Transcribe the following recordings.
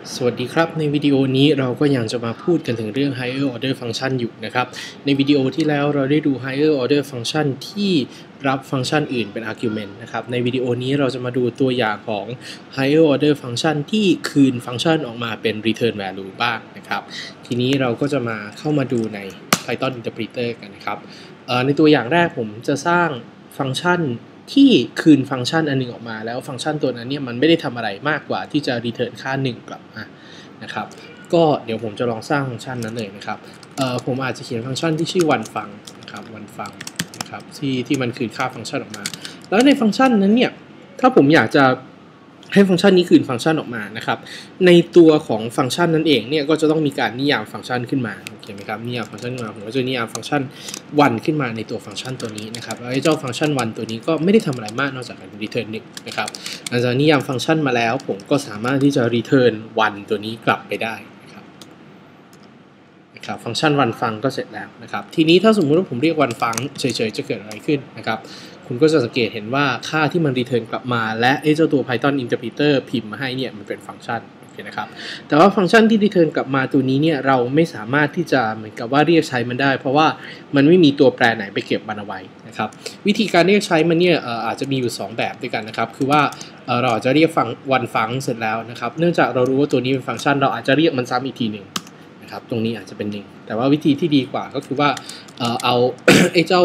สวัสดีครับในวิดีโอนี้เราก็ยังจะมาพูดกันถึงเรื่อง higher order function อยู่นะครับในวิดีโอที่แล้วเราได้ดู higher order function ที่รับฟังก์ชันอื่นเป็น argument นะครับในวิดีโอนี้เราจะมาดูตัวอย่างของ higher order function ที่คืนฟังก์ชันออกมาเป็น return value บ้างนะครับทีนี้เราก็จะมาเข้ามาดูใน Python interpreter กันนะครับในตัวอย่างแรกผมจะสร้างฟังก์ชันที่คืนฟังก์ชันอันนึงออกมาแล้วฟังก์ชันตัวนั้นเนี่ยมันไม่ได้ทำอะไรมากกว่าที่จะ return ค่า1กลับมานะครับก็เดี๋ยวผมจะลองสร้างฟังก์ชันนั้นเลยนะครับผมอาจจะเขียนฟังก์ชันที่ชื่อ one func นะครับ one func นะครับที่มันคืนค่าฟังก์ชันออกมาแล้วในฟังก์ชันนั้นเนี่ยถ้าผมอยากจะให้ฟังก์ชันนี้คืนฟังก์ชันออกมานะครับในตัวของฟังก์ชันนั้นเองเนี่ยก็จะต้องมีการนิยามฟังก์ชันขึ้นมาโอเคไหมครับนิยามฟังก์ชันขึ้นมาผมก็จะนิยามฟังก์ชัน one ขึ้นมาในตัวฟังก์ชันตัวนี้นะครับแล้วไอ้เจ้าฟังก์ชัน one ตัวนี้ก็ไม่ได้ทำอะไรมากนอกจากการ return 1นะครับหลังจากนิยามฟังก์ชันมาแล้วผมก็สามารถที่จะ return one ตัวนี้กลับไปได้นะครับฟังก์ชัน one func ก็เสร็จแล้วนะครับทีนี้ถ้าสมมุติว่าผมเรียก one func เฉยๆจะเกิดอะไรขึ้นนะครับคุณก็จะสังเกตเห็นว่าค่าที่มัน return กลับมาและไอ้เจ้าตัว Python interpreter พิมพ์มาให้เนี่ยมันเป็นฟังก์ชันนะครับแต่ว่าฟังก์ชันที่ return กลับมาตัวนี้เนี่ยเราไม่สามารถที่จะเหมือนกับว่าเรียกใช้มันได้เพราะว่ามันไม่มีตัวแปรไหนไปเก็บมันเอาไว้นะครับวิธีการเรียกใช้มันเนี่ยอาจจะมีอยู่2แบบด้วยกันนะครับคือว่าเราอาจจะเรียกone func เสร็จแล้วนะครับเนื่องจากเรารู้ว่าตัวนี้เป็นฟังก์ชันเราอาจจะเรียกมันซ้ำอีกทีหนึ่งนะครับตรงนี้อาจจะเป็น1แต่ว่าวิธีที่ดีกว่าก็คือว่าเอา ไอ้เจ้า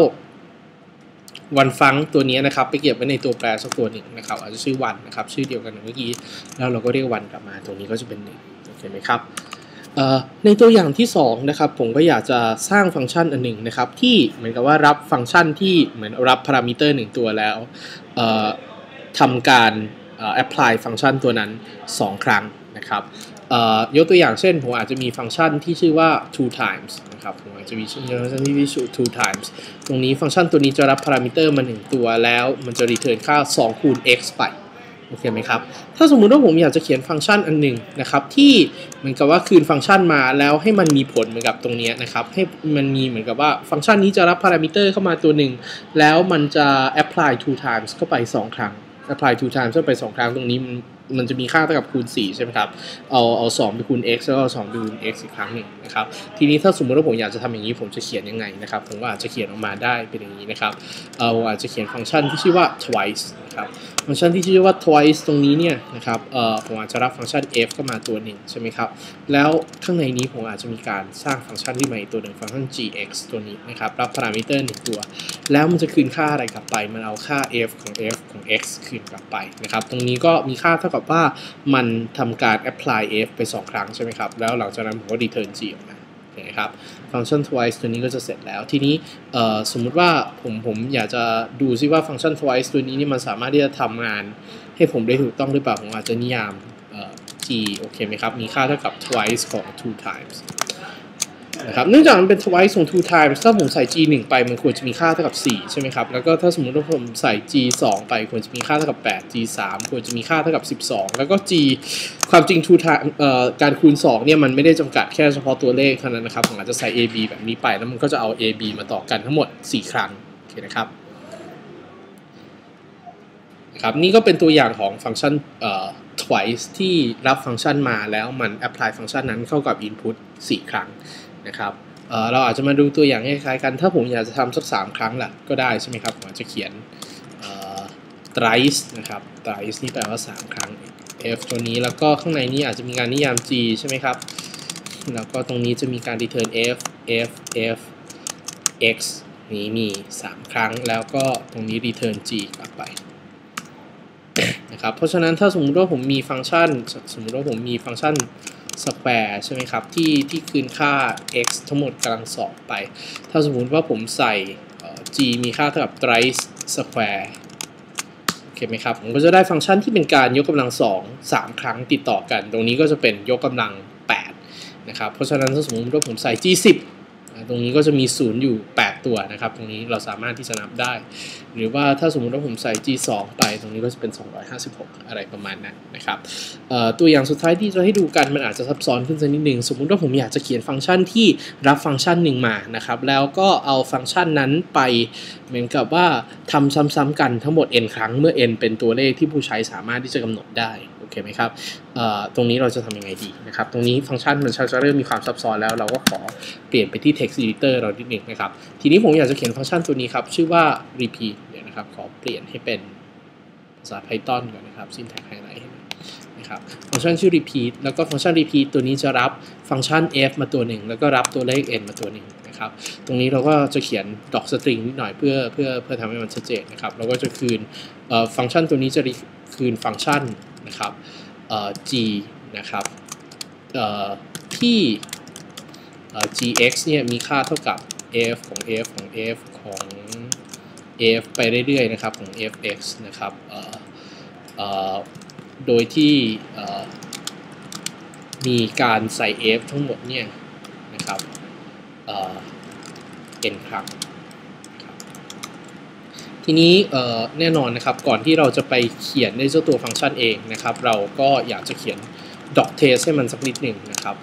one func ตัวนี้นะครับไปเก็บไว้ในตัวแปรสักตัวหนึ่งนะครับอาจจะชื่อoneนะครับชื่อเดียวกันเมื่อกี้แล้วเราก็เรียกoneกลับมาตรงนี้ก็จะเป็น1โอเคไหมครับในตัวอย่างที่2นะครับผมก็อยากจะสร้างฟังก์ชันอันหนึ่งนะครับที่เหมือนกับว่ารับฟังก์ชันที่เหมือนรับพารามิเตอร์1ตัวแล้วทำการapply ฟังก์ชันตัวนั้น2ครั้งนะครับยกตัวอย่างเช่นผมอาจจะมีฟังก์ชันที่ชื่อว่า two times นะครับผมอาจจะมีฟังก์ชันที่ชื่อ two times ตรงนี้ฟังก์ชันตัวนี้จะรับพารามิเตอร์มา1ตัวแล้วมันจะ return ค่า2คูณ x ไปโอเคไหมครับถ้าสมมุติว่าผมอยากจะเขียนฟังก์ชันอันหนึ่งนะครับที่เหมือนกับว่าคืนฟังก์ชันมาแล้วให้มันมีผลเหมือนกับตรงนี้นะครับให้มันมีเหมือนกับว่าฟังก์ชันนี้จะรับพารามิเตอร์เข้ามาตัวหนึ่งแล้วมันจะ apply two times เข้าไป2ครั้งapply two times เข้าไป2ครั้งตรงนี้มันจะมีค่าเท่ากับคูณ4ใช่ไหมครับเอา2ไปคูณ x แล้วก็2ไปคูณ x อีกครั้งหนึ่งนะครับทีนี้ถ้าสมมติว่าผมอยากจะทำอย่างนี้ผมจะเขียนยังไงนะครับผมก็อาจจะเขียนออกมาได้เป็นอย่างนี้นะครับผมอาจจะเขียนฟังก์ชันที่ชื่อว่า twice นะครับฟังก์ชันที่ชื่อว่า twice ตรงนี้เนี่ยนะครับผมอาจจะรับฟังก์ชัน f เข้ามาตัวหนึ่งใช่ไหมครับแล้วข้างในนี้ผมอาจจะมีการสร้างฟังก์ชันที่ใหม่ตัวหนึ่งฟังก์ชัน gx ตัวนี้นะครับรับพารามิเตอร์1ตัวแล้วมันจะคืนค่าอะไรกลับไปมันเอาค่า f ของ x คืนกลับไปนะครับตรงนี้ก็มีค่าเท่ากับว่ามันทำการ apply f ไป2ครั้งใช่ไหมครับแล้วหลังจากนั้นผมก็ return g ออกมานะครับฟังก์ชัน twice ตัวนี้ก็จะเสร็จแล้วทีนี้สมมุติว่าผมอยากจะดูซิว่าฟังก์ชัน twice ตัวนี้นี่มันสามารถที่จะทำงานให้ผมได้ถูกต้องหรือเปล่าผมอาจจะนิยาม g โอเคไหมครับมีค่าเท่ากับ twice ของ two times นะครับเนื่องจากมันเป็น twice ของ two times ถ้าผมใส่ g 1ไปมันควรจะมีค่าเท่ากับ4ใช่ไหมครับแล้วก็ถ้าสมมติว่าผมใส่ g 2ไปควรจะมีค่าเท่ากับ8 g 3ควรจะมีค่าเท่ากับ12แล้วก็ g ความจริง two time การคูณ2เนี่ยมันไม่ได้จำกัดแค่เฉพาะตัวเลขเท่านั้นนะครับผมอาจจะใส่ a b แบบนี้ไปแล้วมันก็จะเอา a b มาต่อกันทั้งหมด4ครั้งโอเคนะครับนี่ก็เป็นตัวอย่างของฟังก์ชันtwice ที่รับฟังก์ชันมาแล้วมัน apply ฟังก์ชันนั้นเข้ากับ input 4ครั้งนะครับเราอาจจะมาดูตัวอย่างคล้ายๆกันถ้าผมอยากจะทำสัก3ครั้งล่ะก็ได้ใช่ไหมครับผมอาจจะเขียนthrice นะครับ thrice นี่แปลว่า3ครั้ง f ตัวนี้แล้วก็ข้างในนี้อาจจะมีการนิยาม g ใช่ไหมครับแล้วก็ตรงนี้จะมีการ return f x นี้มี3ครั้งแล้วก็ตรงนี้ return g กลับไปนะครับเพราะฉะนั้นถ้าสมมติว่าผมมีฟังก์ชันsquare ใช่ไหมครับที่คืนค่า x ทั้งหมดกำลัง2ไปถ้าสมมติว่าผมใส่ g มีค่าเท่ากับ thrice square โอเคไหมครับผมก็จะได้ฟังก์ชันที่เป็นการยกกำลัง3ครั้งติดต่อกันตรงนี้ก็จะเป็นยกกำลัง8นะครับเพราะฉะนั้นถ้าสมมติว่าผมใส่ g 10ตรงนี้ก็จะมี0อยู่8ตัวนะครับตรงนี้เราสามารถที่จะนับได้หรือว่าถ้าสมมุติว่าผมใส่ g 2ไปตรงนี้ก็จะเป็น256อะไรประมาณนั้นนะครับตัวอย่างสุดท้ายที่จะให้ดูกันมันอาจจะซับซ้อนขึ้นสักนิดนึงสมมุติว่าผมอยากจะเขียนฟังก์ชันที่รับฟังก์ชันหนึ่งมานะครับแล้วก็เอาฟังก์ชันนั้นไปเหมือนกับว่าทำซ้ำๆกันทั้งหมด n ครั้งเมื่อ n เป็นตัวเลขที่ผู้ใช้สามารถที่จะกำหนดได้โอเคไหมครับตรงนี้เราจะทำยังไงดีนะครับตรงนี้ฟังก์ชันมันจะเริ่มมีความซับซ้อนแล้วเราก็ขอเปลี่ยนไปที่ text editor เรานิดนึงนะครับทีนี้ผมอยากจะเขียนฟังก์ชันตัวนี้ครับชื่อว่า repeat เนี่ยนะครับขอเปลี่ยนให้เป็นภาษา Python ก่อนนะครับ syntax highlight นะครับฟังก์ชันชื่อ repeat แล้วก็ฟังก์ชัน repeat ตัวนี้จะรับฟังก์ชัน f มาตัวหนึ่งแล้วก็รับตัวเลข n มาตัวหนึ่งนะครับตรงนี้เราก็จะเขียนดอกสตริงนิดหน่อยเพื่อทำให้มันชัดเจนนะครับเราก็จะคืนฟังก์ชันตัวนี้จะคืนฟังก์ชันนะครับg นะครับที่gx เนี่ยมีค่าเท่ากับ f ของ f ของ f ของ f ไปเรื่อยๆนะครับของ fx นะครับโดยที่มีการใส่ f ทั้งหมดเนี่ยนะครับn ครั้งทีนี้แน่นอนนะครับก่อนที่เราจะไปเขียนในเจ้าตัวฟังก์ชันเองนะครับเราก็อยากจะเขียน doc test ให้มันสักนิดหนึ่งนะครับ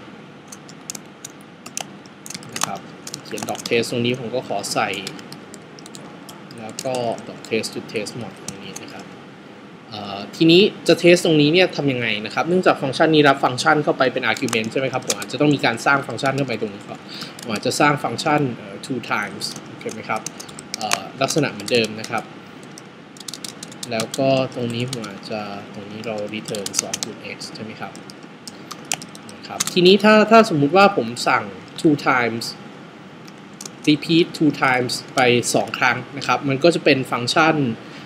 เขียน doc test ตรงนี้ผมก็ขอใส่แล้วก็ doc test จุด test mod ตรงนี้นะครับทีนี้จะ test ตรงนี้เนี่ยทำยังไงนะครับเนื่องจากฟังก์ชันนี้รับฟังก์ชันเข้าไปเป็น argument ใช่ไหมครับผมอาจจะต้องมีการสร้างฟังก์ชันเข้าไปตรงนี้ก่อนผมอาจจะสร้างฟังก์ชันtwo times โอเคไหมครับลักษณะเหมือนเดิมนะครับแล้วก็ตรงนี้ผมอาจจะตรงนี้เรา return 2.x ใช่ไหมครับทีนี้ถ้าสมมุติว่าผมสั่ง two times repeat two times ไป2ครั้งนะครับมันก็จะเป็นฟังก์ชัน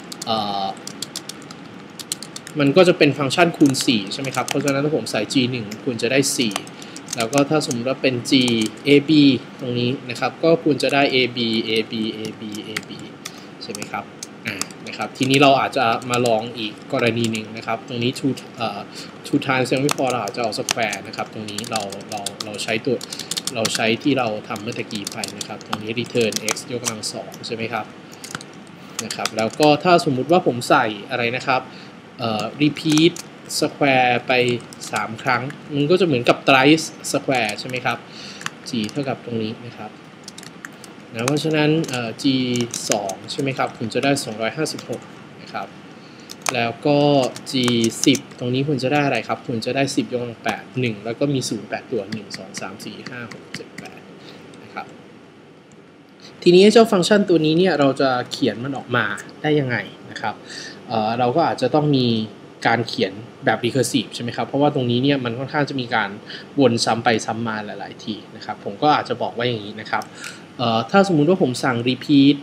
คูณ4ใช่ไหมครับเพราะฉะนั้นถ้าผมใส่ g 1ควรจะได้4แล้วก็ถ้าสมมติว่าเป็น g ab ตรงนี้นะครับก็ควรจะได้ ab ab ab ab ใช่ไหมครับนะครับทีนี้เราอาจจะมาลองอีกกรณีหนึ่งนะครับตรงนี้ two times ยังไม่พอเราอาจจะเอา square นะครับตรงนี้เราใช้ที่เราทำเมื่อกี้ไปนะครับตรงนี้ return x ยกกำลัง2ใช่ไหมครับแล้วก็ถ้าสมมุติว่าผมใส่อะไรนะครับrepeat square ไป3ครั้งมันก็จะเหมือนกับ thrice square ใช่ไหมครับ g เท่ากับตรงนี้นะครับเพราะฉะนั้นg 2ใช่ไหมครับคุณจะได้256นะครับแล้วก็ g 10ตรงนี้คุณจะได้อะไรครับคุณจะได้10ยกกำลัง8 1แล้วก็มี0 8ตัว1 2 3 4 5 6 7 8นะครับทีนี้เจ้าฟังก์ชันตัวนี้เนี่ยเราจะเขียนมันออกมาได้ยังไงนะครับเราก็อาจจะต้องมีการเขียนแบบ recursive ใช่ไหมครับเพราะว่าตรงนี้เนี่ยมันค่อนข้างจะมีการวนซ้ำไปซ้ำมาหลายๆทีนะครับผมก็อาจจะบอกว่าอย่างนี้นะครับถ้าสมมุติว่าผมสั่ง repeat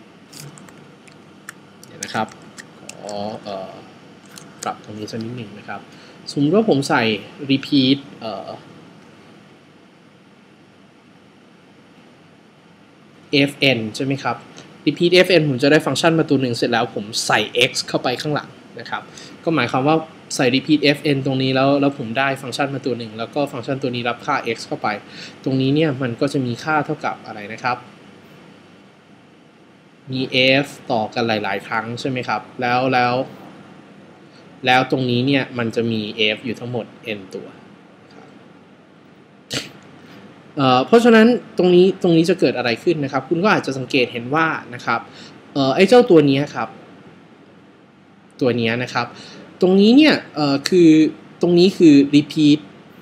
นะครับขอปรับตรงนี้สักนิดหนึ่งนะครับสมมติว่าผมใส่ repeat fn ใช่ไหมครับ repeat fn ผมจะได้ฟังก์ชันมาตัวหนึ่งเสร็จแล้วผมใส่ x เข้าไปข้างหลังนะครับก็หมายความว่าใส่ repeat fn ตรงนี้แล้วผมได้ฟังก์ชันมาตัวหนึ่งแล้วก็ฟังก์ชันตัวนี้รับค่า x เข้าไปตรงนี้เนี่ยมันก็จะมีค่าเท่ากับอะไรนะครับมี f ต่อกันหลายๆครั้งใช่ไหมครับแล้วตรงนี้เนี่ยมันจะมี f อยู่ทั้งหมด n ตัวเพราะฉะนั้นตรงนี้จะเกิดอะไรขึ้นนะครับคุณก็อาจจะสังเกตเห็นว่านะครับไอ้เจ้าตัวนี้ครับตัวนี้นะครับตรงนี้เนี่ยคือตรงนี้คือ repeat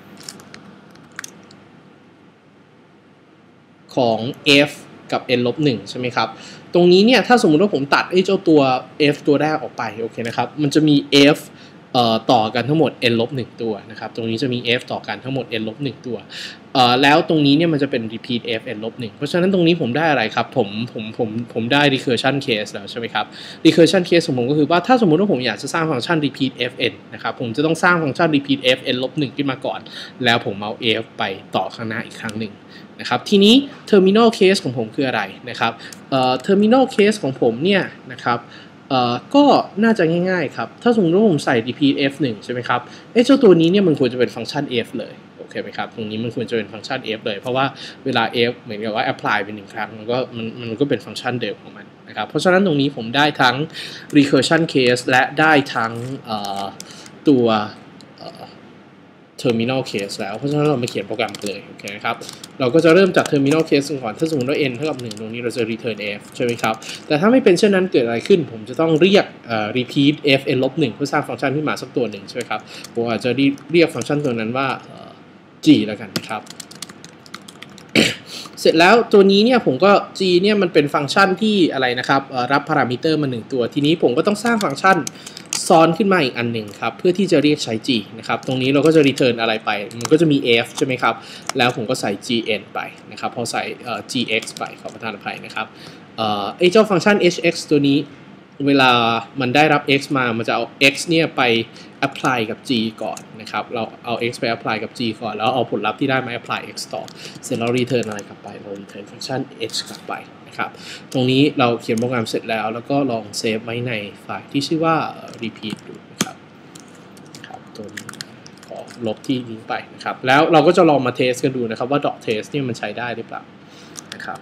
ของ f กับ n ลบ1ใช่ไหมครับตรงนี้เนี่ยถ้าสมมุติว่าผมตัดไอ้เจ้าตัว f ตัวแรกออกไปโอเคนะครับมันจะมี f ต่อกันทั้งหมด n ลบ1ตัวนะครับตรงนี้จะมี f ต่อกันทั้งหมด n ลบ1ตัวแล้วตรงนี้เนี่ยมันจะเป็น repeat f n ลบ1เพราะฉะนั้นตรงนี้ผมได้อะไรครับผมได้ recursion case แล้วใช่ไหมครับ recursion case ของผมก็คือว่าถ้าสมมุติว่าผมอยากจะสร้างฟังก์ชัน repeat fn นะครับผมจะต้องสร้างฟังก์ชัน repeat f n ลบ1ขึ้นมาก่อนแล้วผมเอา f ไปต่อข้างหน้าอีกครั้งหนึ่งนะครับทีนี้ terminal case ของผมคืออะไรนะครับterminal case ของผมเนี่ยนะครับก็น่าจะง่ายๆครับถ้าสมมติว่าผมใส่ repeat f1 ใช่ไหมครับเจ้าตัวนี้เนี่ยมันควรจะเป็นฟังก์ชัน f เลยโอเคไหมครับตรงนี้มันควรจะเป็นฟังก์ชัน f เลยเพราะว่าเวลา f เหมือนกับว่า apply เป็น1ครั้งมันก็เป็นฟังก์ชันเดิมของมันนะครับเพราะฉะนั้นตรงนี้ผมได้ทั้ง recursion case และได้ทั้งตัว terminal case แล้วเพราะฉะนั้นเรามาเขียนโปรแกรมเลยโอเคนะครับเราก็จะเริ่มจาก terminal case ก่อนถ้าสมมติว่า n เท่ากับ1ตรงนี้เราจะ return f ใช่ไหมครับแต่ถ้าไม่เป็นเช่นนั้นเกิดอะไรขึ้นผมจะต้องเรียกrepeat f n ลบ1เพื่อสร้างฟังก์ชันขึ้นมาสักตัวหนึ่งใช่ไหมครับผมอาจจะเรียกฟังก์ชันตัวนั้นว่าg แล้วกันนะครับ เสร็จแล้วตัวนี้เนี่ยผมก็ g เนี่ยมันเป็นฟังก์ชันที่อะไรนะครับรับพารามิเตอร์มา1ตัวทีนี้ผมก็ต้องสร้างฟังก์ชันซ้อนขึ้นมาอีกอันหนึ่งครับเพื่อที่จะเรียกใช้ g นะครับตรงนี้เราก็จะ return อะไรไปมันก็จะมี f ใช่ไหมครับแล้วผมก็ใส่ gn ไปนะครับพอใส่gx ไปขอประทานอภัยนะครับไอ้เจ้าฟังก์ชัน hx ตัวนี้เวลามันได้รับ x มามันจะเอา x เนี่ยไป apply กับ g ก่อนนะครับเราเอา x ไป apply กับ g ก่อนแล้วเอาผลลัพธ์ที่ได้มา apply x ต่อเสร็จเรา return อะไรกลับไปเรา return ฟังก์ชัน h กลับไปนะครับตรงนี้เราเขียนโปรแกรมเสร็จแล้วแล้วก็ลองเซฟไว้ในไฟล์ที่ชื่อว่า repeat ดูนะครับตัวนี้ขอลบที่นี้ไปนะครับแล้วเราก็จะลองมาเทสกันดูนะครับว่า dot test เนี่ยมันใช้ได้หรือเปล่านะครับ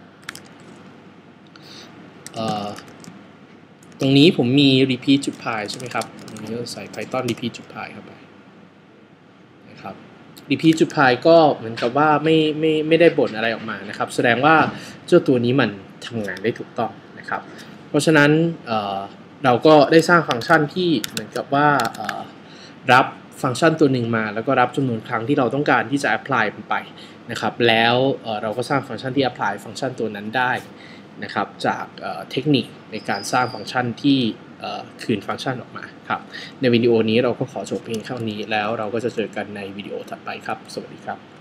ตรงนี้ผมมี repeat จุด py ใช่ไหมครับตรงนี้ก็ใส่ python repeat จุด py เข้าไปนะครับ repeat จุด py ก็เหมือนกับว่าไม่ได้บ่นอะไรออกมานะครับแสดงว่าเจ้าตัวนี้มันทำงานได้ถูกต้องนะครับเพราะฉะนั้นเราก็ได้สร้างฟังก์ชันที่เหมือนกับว่ารับฟังก์ชันตัวหนึ่งมาแล้วก็รับจำนวนครั้งที่เราต้องการที่จะ apply มันไปนะครับแล้วเราก็สร้างฟังก์ชันที่ apply ฟังก์ชันตัวนั้นได้นะครับจากเทคนิคในการสร้างฟังก์ชันที่คืนฟังก์ชันออกมาครับในวิดีโอนี้เราก็ขอจบเพียงเท่านี้แล้วเราก็จะเจอกันในวิดีโอถัดไปครับสวัสดีครับ